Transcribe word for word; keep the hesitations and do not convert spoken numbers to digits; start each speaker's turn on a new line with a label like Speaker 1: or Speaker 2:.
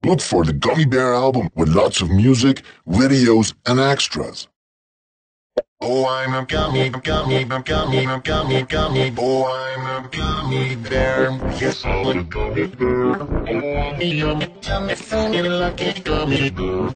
Speaker 1: look for the Gummy Bear album with lots of music, videos, and extras.
Speaker 2: Oh, I'm a gummy, gummy, gummy, gummy, gummy. Oh, I'm a gummy bear. Yes, I'm a gummy bear. Oh, I'm a yummy, yummy, funny, lucky gummy bear.